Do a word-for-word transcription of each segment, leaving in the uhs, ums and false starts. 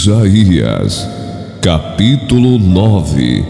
Isaías, capítulo nove.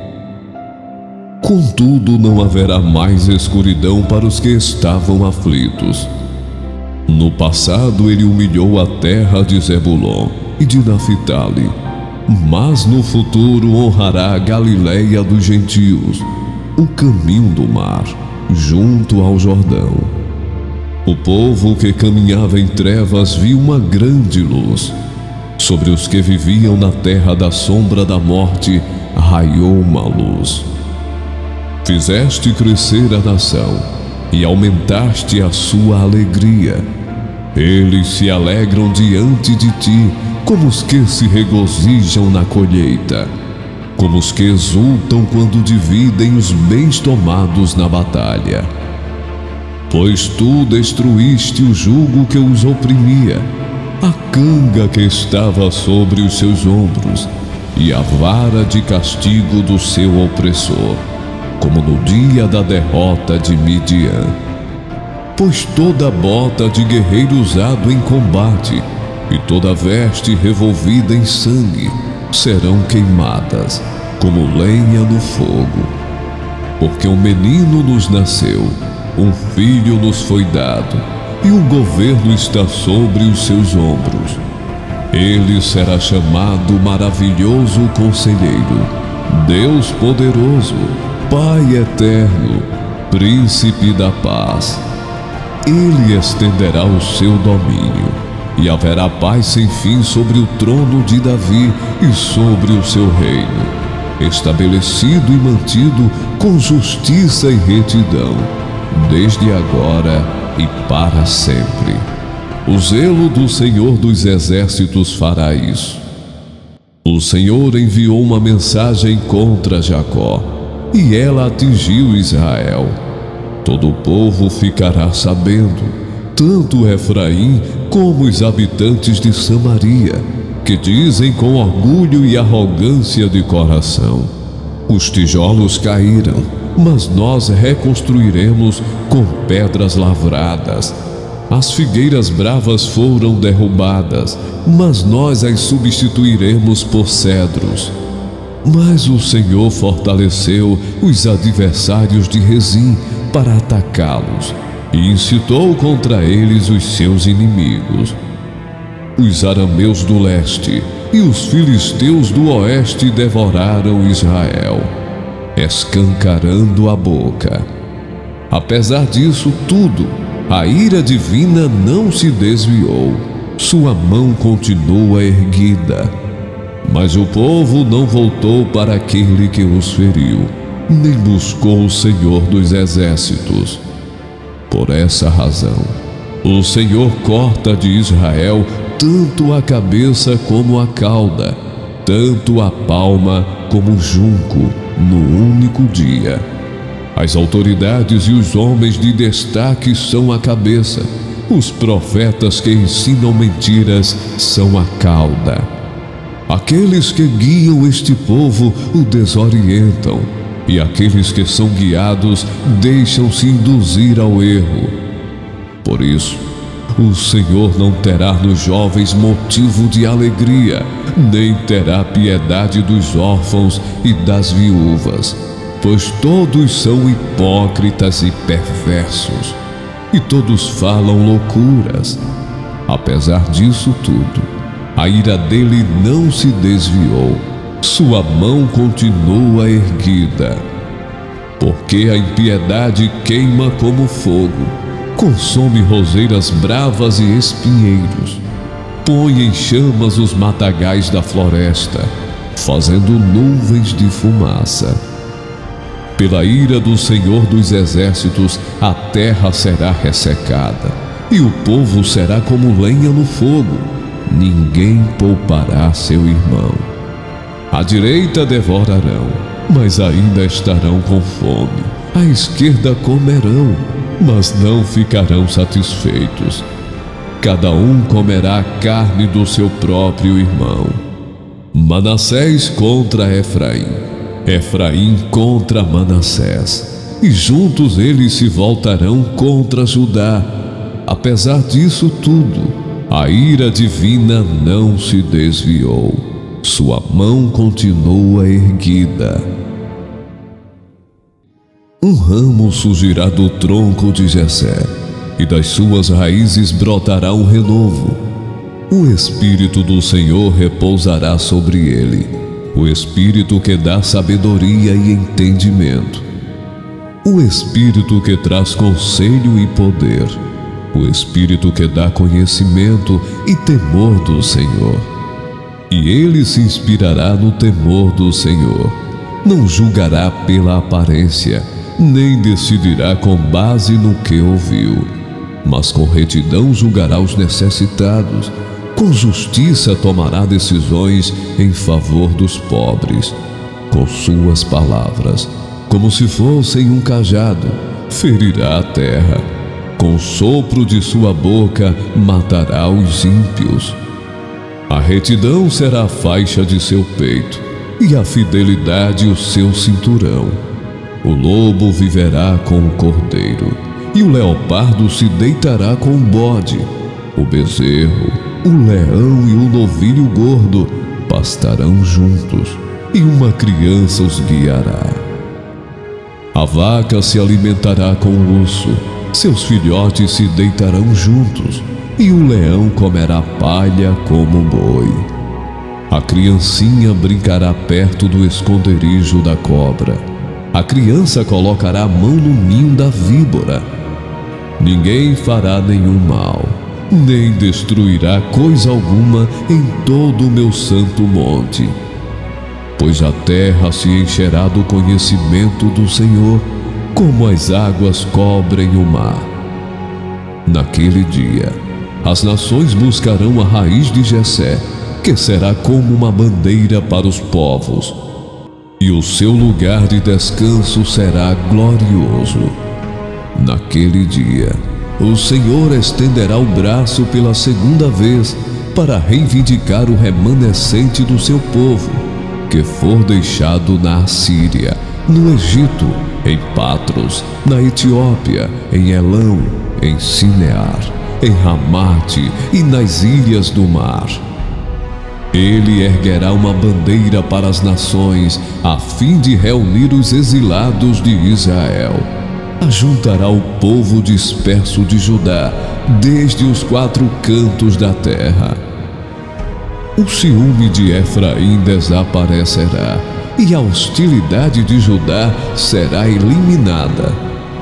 Contudo, não haverá mais escuridão para os que estavam aflitos. No passado ele humilhou a terra de Zebulon e de Naphtali, mas no futuro honrará a Galileia dos gentios, o caminho do mar, junto ao Jordão. O povo que caminhava em trevas viu uma grande luz. Sobre os que viviam na terra da sombra da morte, raiou uma luz. Fizeste crescer a nação e aumentaste a sua alegria. Eles se alegram diante de ti, como os que se regozijam na colheita, como os que exultam quando dividem os bens tomados na batalha. Pois tu destruíste o jugo que os oprimia, a canga que estava sobre os seus ombros, e a vara de castigo do seu opressor, como no dia da derrota de Midian. Pois toda bota de guerreiro usado em combate e toda veste revolvida em sangue serão queimadas, como lenha no fogo. Porque um menino nos nasceu, um filho nos foi dado, e o governo está sobre os seus ombros. Ele será chamado Maravilhoso Conselheiro, Deus Poderoso, Pai Eterno, Príncipe da Paz. Ele estenderá o seu domínio, e haverá paz sem fim sobre o trono de Davi e sobre o seu reino, estabelecido e mantido com justiça e retidão, desde agora e para sempre. O zelo do Senhor dos Exércitos fará isso. O Senhor enviou uma mensagem contra Jacó, e ela atingiu Israel. Todo o povo ficará sabendo, tanto Efraim como os habitantes de Samaria, que dizem com orgulho e arrogância de coração: os tijolos caíram, mas nós reconstruiremos com pedras lavradas. As figueiras bravas foram derrubadas, mas nós as substituiremos por cedros. Mas o Senhor fortaleceu os adversários de Rezim para atacá-los, e incitou contra eles os seus inimigos. Os arameus do leste e os filisteus do oeste devoraram Israel, escancarando a boca. Apesar disso tudo, a ira divina não se desviou, sua mão continua erguida. Mas o povo não voltou para aquele que os feriu, nem buscou o Senhor dos Exércitos. Por essa razão, o Senhor corta de Israel tanto a cabeça como a cauda, tanto a palma como o junco, no único dia. As autoridades e os homens de destaque são a cabeça, os profetas que ensinam mentiras são a cauda. Aqueles que guiam este povo o desorientam, e aqueles que são guiados deixam-se induzir ao erro. Por isso, o Senhor não terá nos jovens motivo de alegria, nem terá piedade dos órfãos e das viúvas, pois todos são hipócritas e perversos, e todos falam loucuras. Apesar disso tudo, a ira dele não se desviou, sua mão continua erguida. Porque a impiedade queima como fogo, consome roseiras bravas e espinheiros, põe em chamas os matagais da floresta, fazendo nuvens de fumaça. Pela ira do Senhor dos Exércitos, a terra será ressecada, e o povo será como lenha no fogo. Ninguém poupará seu irmão. À direita devorarão, mas ainda estarão com fome. À esquerda comerão, mas não ficarão satisfeitos. Cada um comerá a carne do seu próprio irmão. Manassés contra Efraim, Efraim contra Manassés, e juntos eles se voltarão contra Judá. Apesar disso tudo, A ira divina não se desviou. Sua mão continua erguida. Um ramo surgirá do tronco de Jessé, e das suas raízes brotará um renovo. O Espírito do Senhor repousará sobre ele, o Espírito que dá sabedoria e entendimento, o Espírito que traz conselho e poder, o Espírito que dá conhecimento e temor do Senhor. E ele se inspirará no temor do Senhor. Não julgará pela aparência, nem decidirá com base no que ouviu, mas com retidão julgará os necessitados. Com justiça tomará decisões em favor dos pobres. Com suas palavras, como se fossem um cajado, ferirá a terra. Com o sopro de sua boca matará os ímpios. A retidão será a faixa de seu peito, e a fidelidade o seu cinturão. O lobo viverá com o cordeiro, e o leopardo se deitará com o bode. O bezerro, o leão e o novilho gordo pastarão juntos, e uma criança os guiará. A vaca se alimentará com o urso, seus filhotes se deitarão juntos, e o leão comerá palha como um boi. A criancinha brincará perto do esconderijo da cobra. A criança colocará a mão no ninho da víbora. Ninguém fará nenhum mal, nem destruirá coisa alguma em todo o meu santo monte. Pois a terra se encherá do conhecimento do Senhor, como as águas cobrem o mar. Naquele dia, as nações buscarão a raiz de Jessé, que será como uma bandeira para os povos, e o seu lugar de descanso será glorioso. Naquele dia, o Senhor estenderá o braço pela segunda vez para reivindicar o remanescente do seu povo, que for deixado na Assíria, no Egito, em Patros, na Etiópia, em Elão, em Sinear, em Ramate e nas ilhas do mar. Ele erguerá uma bandeira para as nações, a fim de reunir os exilados de Israel. Ajuntará o povo disperso de Judá, desde os quatro cantos da terra. O ciúme de Efraim desaparecerá, e a hostilidade de Judá será eliminada.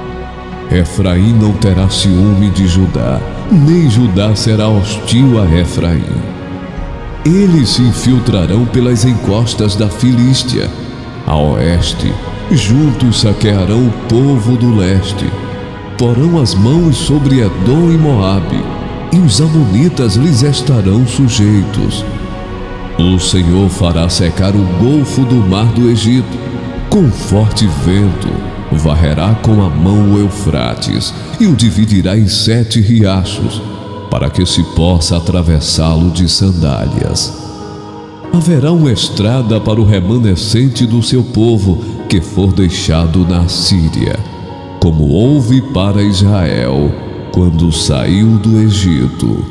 Efraim não terá ciúme de Judá, nem Judá será hostil a Efraim. Eles se infiltrarão pelas encostas da Filístia. A oeste, juntos saquearão o povo do leste. Porão as mãos sobre Edom e Moabe, e os amonitas lhes estarão sujeitos. O Senhor fará secar o golfo do mar do Egito. Com forte vento, varrerá com a mão o Eufrates e o dividirá em sete riachos, para que se possa atravessá-lo de sandálias. Haverá uma estrada para o remanescente do seu povo que for deixado na Síria, como houve para Israel quando saiu do Egito.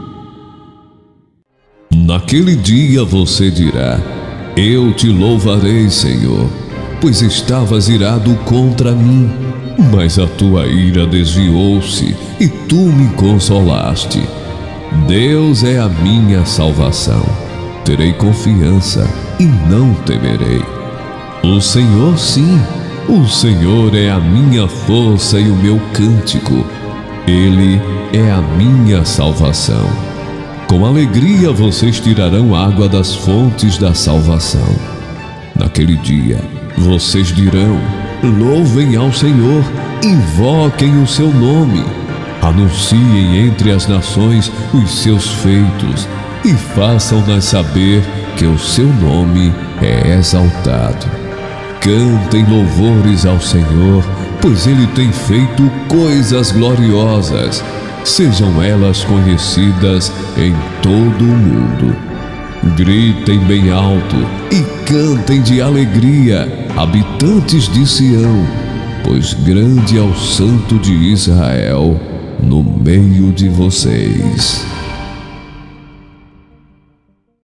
Naquele dia você dirá: eu te louvarei, Senhor, pois estavas irado contra mim, mas a tua ira desviou-se e tu me consolaste. Deus é a minha salvação. Terei confiança e não temerei. O Senhor, sim, o Senhor é a minha força e o meu cântico. Ele é a minha salvação. Com alegria vocês tirarão água das fontes da salvação. Naquele dia, vocês dirão: louvem ao Senhor, invoquem o seu nome, anunciem entre as nações os seus feitos e façam-nas saber que o seu nome é exaltado. Cantem louvores ao Senhor, pois Ele tem feito coisas gloriosas. Sejam elas conhecidas em todo o mundo. Gritem bem alto e cantem de alegria, habitantes de Sião, pois grande é o Santo de Israel no meio de vocês.